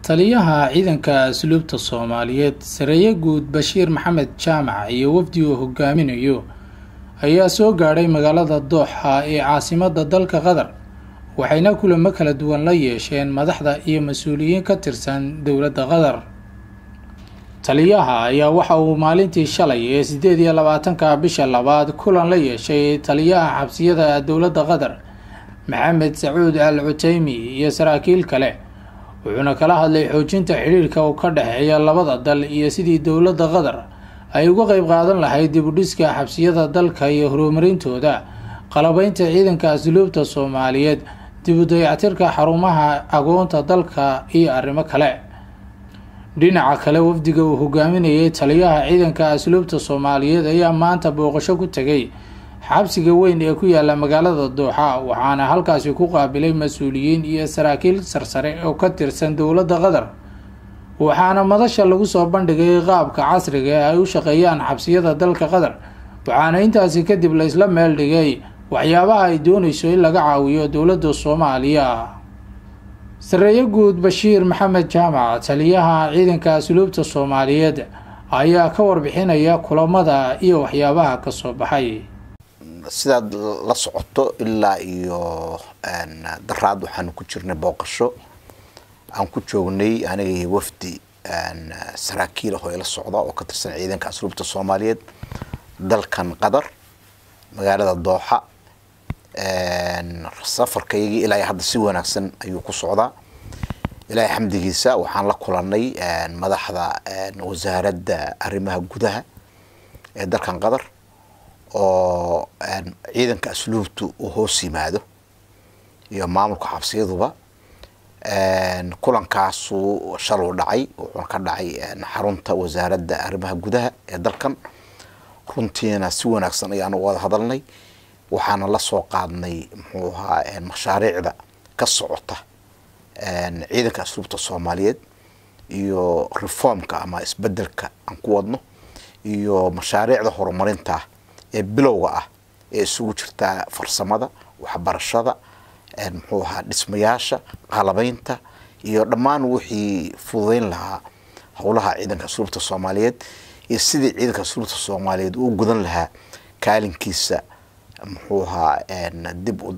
taliyaha ciidanka asluubta Soomaaliyeed Sareeye Guud Bashiir Maxamed Jaamac iyo wafdi uu hogaaminayo ayaa soo gaaray magaalada Dooxa ee caasimadda dalka Qatar waxayna kulamo kala duwan la yeesheen madaxda iyo mas'uuliyiin ka tirsan dawladda Qatar. taliyaha ayaa waxa uu maalintii shalay ee 28 bisha labaad kulan la yeeshay taliyaha xabsiyada dawladda Qatar Maxamed Sacuud Al-Utaymi iyo saraakiil kale wuxuuna kala hadlay xoojinta xiriirka uu ka dhaxeeya labada dal iyo sidii dawladda Qatar ay uga qayb qaadan lahayd dib u dhiska xabsiyada dalka iyo horumarintooda qalabaynta ciidanka asluubta Soomaaliyeed dib u dayactirka xarumaha agoonta dalka iyo arrimo kale. dhinaca kale wafdiga uu hogaaminayay taliyaha ciidanka asluubta Soomaaliyeed ayaa maanta booqasho ku tagay xabsiga weyn ee ku yaala magaalada Dooxa waxaana halkaas ku qaabilay mas'uuliyiin iyo saraakiil sarsare oo ka tirsan dawladda Qatar waxaana madasha lagu soo bandhigay qaabka casriga ah ay u shaqeeyaan xabsiyada dalka Qatar waxaana intaasi kadib la isla meel dhigay waxyaabaha ay doonayso in laga caawiyo dawladda Soomaaliya. Sareeye Guud Bashiir Maxamed Jaamac taliyaha ciidanka asluubta Soomaaliyeed ayaa ka warbixinaya kulamada iyo waxyaabaha ka soo baxay. sidaad la socoto ilaa iyo daraad waxaan ku jirnay booqasho aan ku joognay aniga wafdi saraakiil ah oo la socda oo ka tirsan ciidanka asluubta Soomaaliyeed dalkan Qatar magaalada Dooxa safarkaygii ilaa hadda si wanaagsan ayuu ku socdaa ilaahay xamdigiisa waxaan la kulanay madaxda wasaaradda arrimaha gudaha ee dalkan Qatar oo ciidanka asluubtu uu hoos yimaado iyo maamulka xabsiyaduba kulankaas uu shal dhacay wuxuu ka dhacay xarunta wasaaradda arrimaha gudaha ee dalkan runtiina si wanaagsan ayaan uga hadalnay waxaana la soo qaadnay muxuu ahaa mashaariicda ka socota ciidanka asluubta Soomaaliyeed iyo reformka ama isbedelka aan ku wadno iyo mashaariicda horumarinta ee bilowga ah ee isugu jirta farsamada waxbarashada muxuu ahaa dhismayaasha qalabaynta iyo dhammaan wixii fududeyn lahaa howlaha ciidanka asluubta Soomaaliyeed iyo sidii ciidanka asluubta Soomaaliyeed uu gudan lahaa kaalinkiisa muxuu ahaa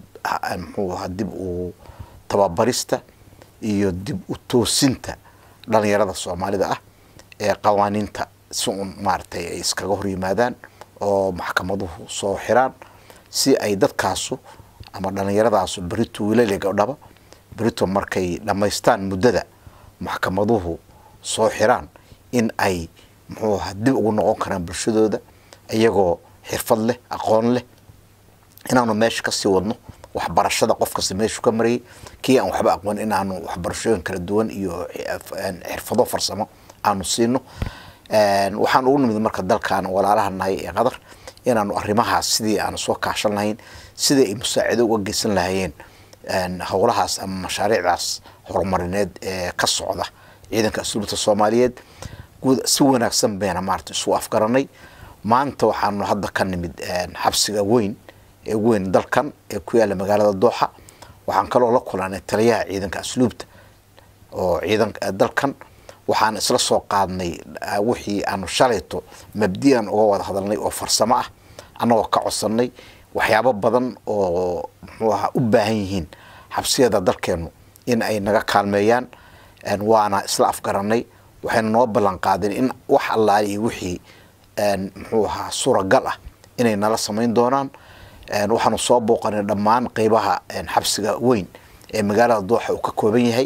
dib u tababarista iyo dib u toosinta dhalinyarada Soomaalida ah ee qawaaniinta si maartay ay iskaga hor yimaadaan oo maxkamaduhu soo xiraan si ay dadkaasu ama dhalinyaradaas barito wiilasha dhaba barito markay dhameystaan muddada maxkamaduhu soo xiraan in ay muxuu ahaa dib ugu noqon karaan bulshadooda iyagoo xirfad leh aqoon leh inaanu meesha ka sii wadno waxbarashada qof kasta meesha ka maray kii aan waxba aqoon inaanu waxbarashooyin kala duwan iyo xirfado farsamo aanu siino waxaan ugu nimid marka dalkan walaalahanahay ee Qatar inaanu arrimahaas sidii aan soo kaashan lahayn sidii ay musaacido uga geysan lahaayeen howlahaas ama mashaariicdaas horumarineed ee ka socda ciidanka asluubta Soomaaliyeed si wanaagsan bayna maartay soo afgaranay maanta waxaanu hadda ka nimid xabsiga weyn ee weyn dalkan ee ku yaala magaalada Dooxa waxaan kaloo la kulanay taliyaha ciidanka asluubta oo ciidanka dalkan waxaan isla soo qaadnay wixii aanu shalayto mabdiyan uga wada hadalnay oo farsamo ah anagoo ka codsanay waxyaabo badan oo muxuu ahaa u baahan yihiin xabsiyada dalkeenu in ay naga kaalmeeyaan waana isla afgaranay waxayna noo ballan qaadeen in wax allaah iyo wixii muxuu ahaa suuragal ah inay nala samayn doonaan waxaanu soo booqanay dhammaan qaybaha xabsiga weyn ee magaalada Dooxa uu ka kooban yahay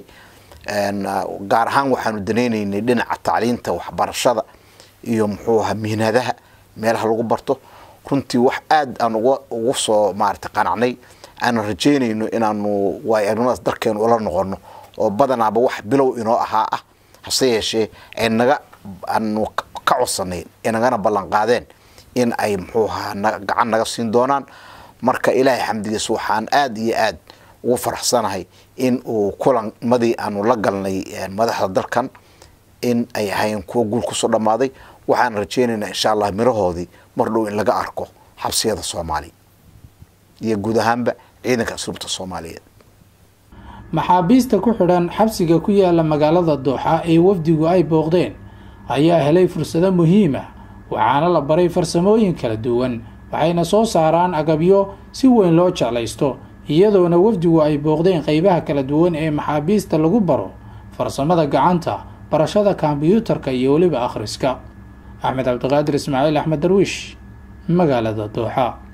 gaar ahaan waxaanu daneynaynay dhinaca tacliinta waxbarashada iyo muxuu ahaa mihnadaha meelaha lagu barto runtii wax aad aan ugu soo maartay qanacnay aan rajeynayno inaanu waayarnimada dalkeenu ula noqono oo badanaaba wax bilow inoo ahaa ah hase yeeshee ay naga aanu ka codsanay inagana ballan qaadeen in ay muxuu ahaa gacan naga siin doonaan marka ilaahay xamdigiisa waxaan aad iyo aad ugu faraxsanahay in uu kulanmadii aanu la galnay madaxda dalkan in ay hayeen kuwa guul ku soo dhamaaday waxaan rajeynaynaa insha Allah mirahoodii mar dhow in laga arko xabsiyada Soomaaliya iyo guud ahaanba ciidanka asluubta Soomaaliyeed. maxaabiista ku xidhan xabsiga ku yaala magaalada Dooxa ee wafdigu ay booqdeen ayaa helay fursado muhiim ah, waxaana la baray farsamooyin kala duwan, waxayna soo saaraan agabyo si weyn loo jeclaysto, iyadoona wafdigu ay booqdeen qaybaha kala duwan ee maxaabiista lagu baro farsamada gacanta, barashada kombiyuutarka iyo weliba akhriska. Axmed Cabdiqaadir Ismaaciil Axmed Darwiish, magaalada Dooxa.